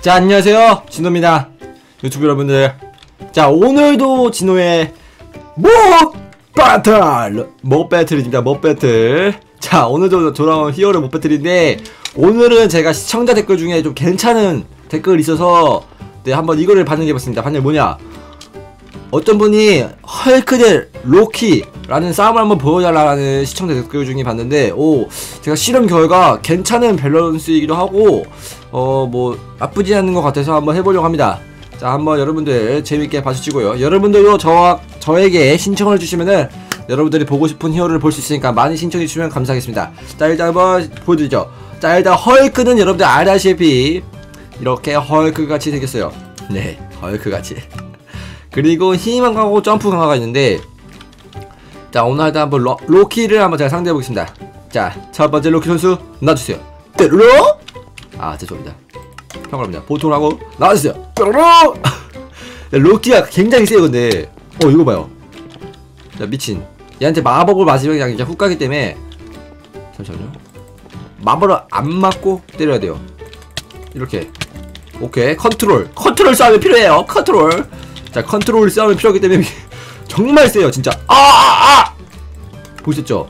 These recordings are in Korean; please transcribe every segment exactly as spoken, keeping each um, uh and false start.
자, 안녕하세요, 진호입니다. 유튜브 여러분들, 자 오늘도 진호의 몹 배틀 몹 배틀입니다. 몹 배틀. 자, 오늘도 돌아온 히어로 몹 배틀인데, 오늘은 제가 시청자 댓글 중에 좀 괜찮은 댓글이 있어서 네 한번 이거를 반영해봤습니다. 반영이 뭐냐, 어떤 분이 헐크 대 로키라는 싸움을 한번 보여달라는 시청자 댓글 중에 봤는데, 오 제가 실험 결과 괜찮은 밸런스이기도 하고 어 뭐 나쁘지 않은 것 같아서 한번 해보려고 합니다. 자, 한번 여러분들 재밌게 봐주시고요. 여러분들도 저와 저에게 신청을 주시면은 여러분들이 보고 싶은 히어로를 볼 수 있으니까 많이 신청해 주시면 감사하겠습니다. 자, 일단 한번 보여드리죠. 자, 일단 헐크는 여러분들 알다시피 이렇게 헐크 같이 생겼어요. 네, 헐크 같이. 그리고 힘만 강하고 점프 강화가 있는데, 자 오늘 일단 한번 로, 로키를 한번 제가 상대해 보겠습니다. 자, 첫 번째 로키 선수 나와주세요. 뾰로로. 아 죄송합니다. 평화롭니다. 보통으로 하고 나와주세요. 뾰로로. 로키가 굉장히 세요. 근데 어 이거 봐요. 자, 미친. 얘한테 마법을 맞으면 그냥 이제 훅 가기 때문에, 잠시만요, 마법을 안 맞고 때려야 돼요. 이렇게. 오케이. 컨트롤 컨트롤 싸움이 필요해요. 컨트롤. 자, 컨트롤 싸움이 필요하기 때문에 정말 세요 진짜. 아! 아! 아! 보셨죠?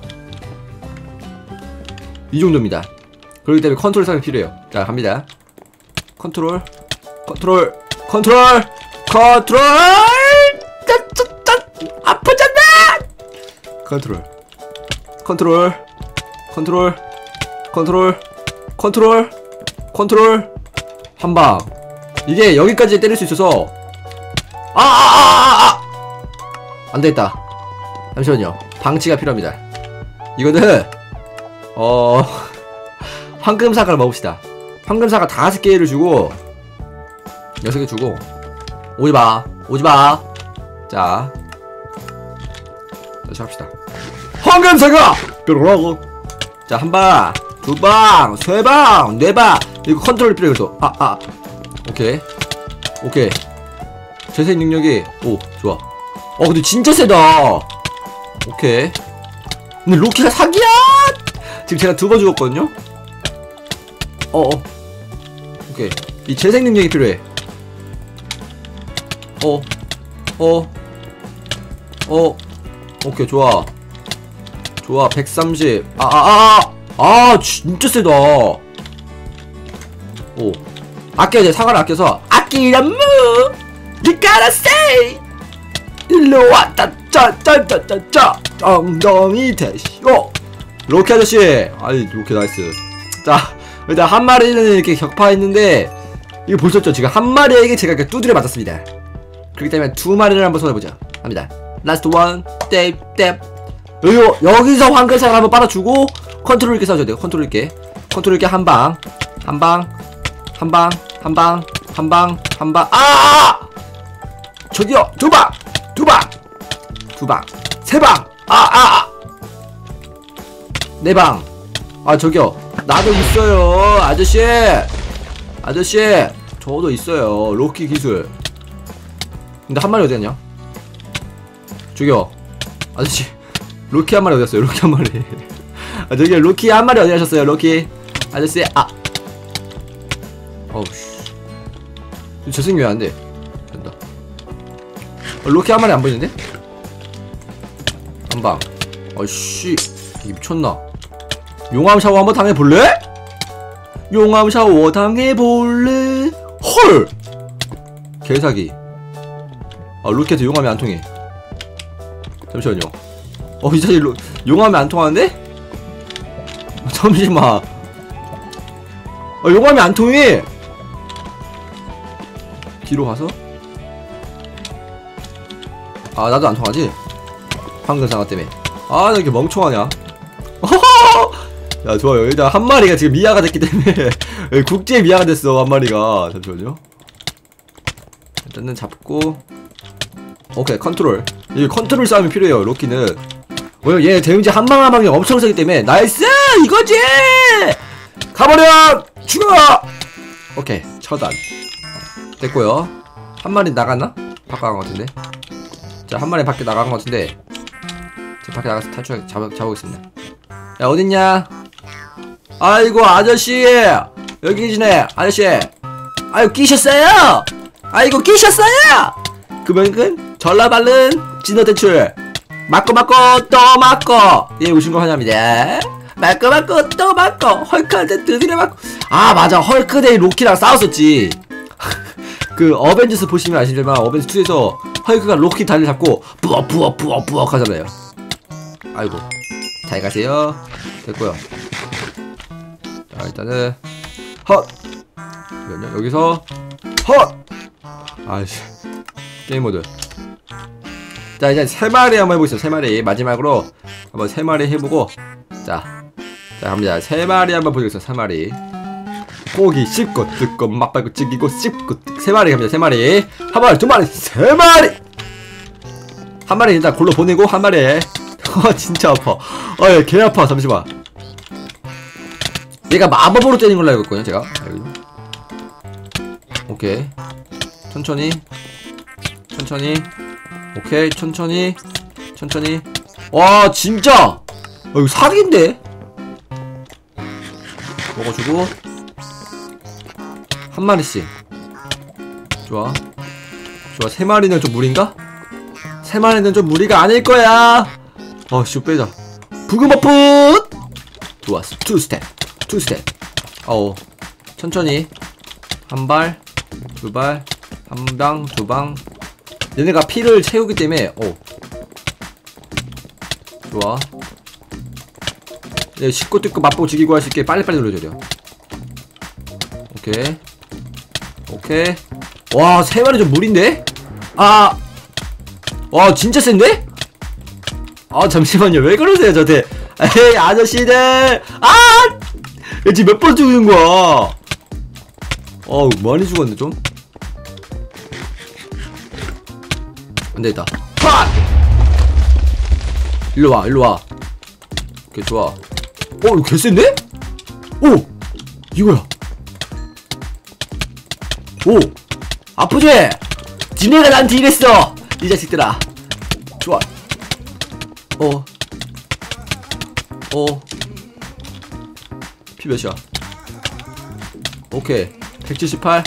이 정도입니다. 그렇기 때문에 컨트롤 싸움이 필요해요. 자, 갑니다. 컨트롤 컨트롤 컨트롤 컨트롤. 아프잖아. 컨트롤 컨트롤 컨트롤 컨트롤 컨트롤 컨트롤. 한방. 이게 여기까지 때릴 수 있어서, 아아아아아 안되겠다. 잠시만요, 방치가 필요합니다. 이거는 어 황금사과를 먹읍시다. 황금사과 다섯 개를 주고, 여섯 개 주고. 오지마 오지마. 자, 다시 합시다. 황금사과 뾰로로. 자, 한방, 두방, 세방, 네방. 이거 컨트롤이 필요해. 그래서 아아 아. 오케이 오케이. 재생 능력이, 오 좋아. 어 근데 진짜 세다. 오케이. 근데 로키가 사기야. 지금 제가 두 번 죽었거든요. 어어 오케이. 이 재생 능력이 필요해. 어 어 어 오케이. 좋아 좋아. 백삼십. 아아아아 아, 아, 진짜 세다. 오 아껴야 돼. 사과를 아껴서. 아끼란 무 니까라 세이. 일로 왔다. 짜짜짜짜짜 엉덩이 대시오. 로키 아저씨. 아이 로키 나이스. 자, 일단 한 마리는 이렇게 격파했는데, 이거 보셨죠? 지금 한 마리에게 제가 이렇게 두드려 맞았습니다. 그렇기 때문에 두 마리를 한번 쏟아보자 합니다. 라스트 원 탭탭. 여기, 여기서 황금사를 한번 빨아주고 컨트롤 있게 싸워줘야 돼요. 컨트롤 있게 컨트롤 있게. 한방 한방 한방 한방 한방 한방. 아! 저기요, 두방 두방 두방 세방. 아아 네방. 아 저기요, 나도 있어요 아저씨. 아저씨 저도 있어요. 로키 기술. 근데 한 마리 어디 갔냐? 저기요 아저씨, 로키 한 마리 어디 갔어요? 로키 한 마리. 아 저기 로키 한 마리 어디 가셨어요? 로키 아저씨. 아 어우씨, 재생이 왜 안돼? 된다. 어, 로키 한 마리 안 보이는데? 한방. 어이씨, 이게 미쳤나? 용암 샤워 한번 당해볼래? 용암 샤워 당해볼래? 헐! 개사기. 아 로키한테 용암이 안 통해. 잠시만요. 어 이 자식 로, 용암이 안 통하는데? 잠시만. 아 용암이 안 통해. 뒤로 가서. 아 나도 안 통하지? 황금사과 때문에. 아 나 이렇게 멍청하냐? 야 좋아요. 일단 한 마리가 지금 미아가 됐기 때문에 국제 미아가 됐어 한 마리가. 잠시만요. 일단은 잡고. 오케이 컨트롤. 이 컨트롤 싸움이 필요해요 로키는. 왜냐면 얘 데미지 한방 한방이 엄청 세기 때문에. 나이스 이거지. 가버려 죽어. 오케이 처단 됐고요. 한 마리 나갔나? 밖에 나간 것 같은데. 자, 한 마리 밖에 나간 것 같은데, 저 밖에 나가서 탈출 잡아, 잡아보겠습니다. 야 어딨냐? 아이고 아저씨 여기 계시네. 아저씨 아유 끼셨어요. 아이고 끼셨어요. 그러면 전라발른 진호 대출 맞고 맞고 또 맞고 예 오신 거 환영합니다. 맞고 맞고 또 맞고 헐크한테 두드려 맞고. 아 맞아 헐크데이 로키랑 싸웠었지. 그 어벤져스 보시면 아시지만 어벤져스 투에서 헐크가 로키 다리를 잡고 부엌 부엌 부엌 부엌 하잖아요. 아이고 잘 가세요. 됐고요. 자 일단은 헛 여기서 헛 아이씨 게임 모드. 자 이제 세 마리 한번 해보겠습니다. 세 마리 마지막으로 한번 세 마리 해보고 자, 자 갑니다. 세 마리 한번 보겠습니다. 세 마리 고기 씹고 뜯고 맛발고 찌기고 씹고 세 마리 갑니다. 세 마리 한 마리 두 마리 세 마리 한 마리 일단 골로 보내고 한 마리 어 진짜 아파. 어예 개 아파. 잠시만 얘가 마법으로 때리는 걸로 알고 있거든요 제가. 오케이 천천히 천천히 오케이 천천히 천천히. 와 진짜 어, 이거 사기인데. 먹어주고 한 마리씩. 좋아 좋아. 세 마리는 좀 무리인가? 세 마리는 좀 무리가 아닐 거야. 어씨 빼자. 부금 버프 좋았어. 투 스텝 투 스텝. 어우 천천히 한 발 두 발 한 방 두 방. 얘네가 피를 채우기 때문에 오 좋아. 얘 씹고 뜯고 맛보고 죽이고 할 수 있게 빨리빨리 눌러줘야 돼요. 오케이 오케이. 와 세 마리 좀 무리인데? 아 와 진짜 센데? 아 잠시만요 왜 그러세요 저한테. 에이 아저씨들 아 지금 몇 번 죽는 거야. 어우 많이 죽었네 좀. 안되겠다. 팍! 일로와 일로와. 오케이 좋아. 어 이거 개센데? 오! 이거야. 오! 아프지? 지네가 나한테 이랬어 이 자식들아. 좋아. 어 어 피 몇이야? 오케이 백칠십팔.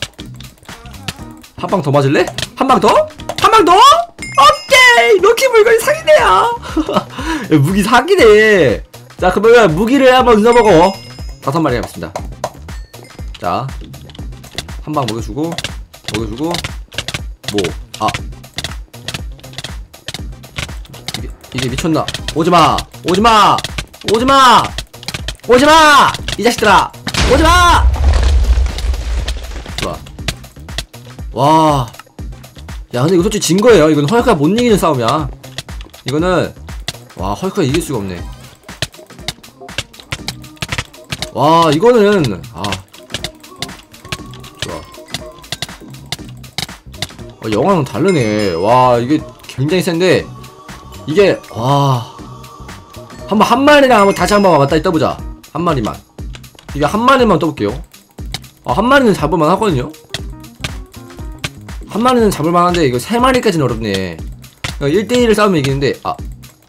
한 방 더 맞을래? 한 방 더? 한 방 더? 오케이 로키 물건이 사기네요. 무기 사기네. 자 그러면 무기를 한번 넣어보고 다섯 마리 해봤습니다. 자 한 방 먹여주고 먹여주고 뭐 아 이게, 이게 미쳤나? 오지마 오지마 오지마 오지마 이 자식들아 오지마. 좋아. 와. 야 근데 이거 솔직히 진거예요. 이건 헐크가 못 이기는 싸움이야. 이거는 와 헐크가 이길 수가 없네. 와 이거는 아 좋아. 어, 영화는 다르네. 와 이게 굉장히 센데 이게 와 한번 한 마리랑 한번 다시 한번 맞다이 떠보자. 한 마리만. 이게 한 마리만 떠볼게요. 아, 한 마리는 잡을만 하거든요. 한 마리는 잡을만 한데 이거 세 마리까지는 어렵네. 일 대 일을 싸우면 이기는데 아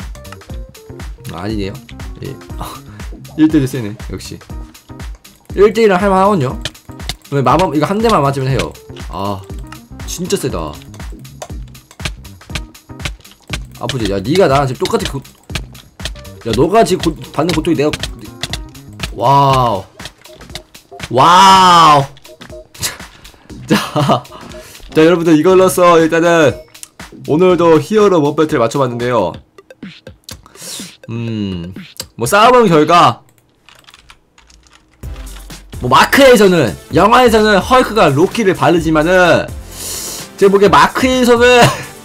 아니네요. 예. 일 대 일 세네 역시. 일 대 일은 할만 하거든요. 왜 마법 이거 한 대만 맞으면 해요. 아 진짜 세다. 아프지? 야 니가 나랑 지금 똑같이 고... 야 너가 지금 고... 받는 고통이 내가 와우 와우. 자, 자 여러분들 이걸로써 일단은 오늘도 히어로 원 배틀 맞춰봤는데요. 음, 뭐 싸워본 결과 뭐 마크에서는 영화에서는 헐크가 로키를 바르지만은 제가 보기에 마크에서는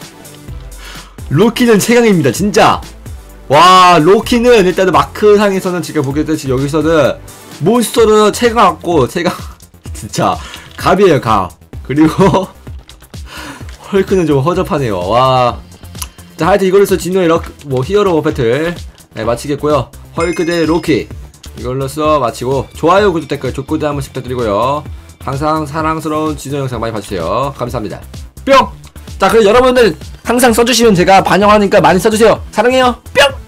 로키는 최강입니다 진짜. 와 로키는 일단은 마크상에서는 제가 보기에도 여기서는 몬스터로 최강 같고 최강 진짜 갑이에요 갑. 그리고 헐크는 좀 허접하네요. 와. 자 하여튼 이걸로서 진노의 럭, 뭐 히어로 배틀 네, 마치겠고요. 헐크 대 로키 이걸로써 마치고 좋아요 구독 댓글 족구도 한 번씩 부탁드리고요. 항상 사랑스러운 진노 영상 많이 봐주세요. 감사합니다. 뿅. 자 그럼 여러분들 항상 써주시면 제가 반영하니까 많이 써주세요. 사랑해요. 뿅.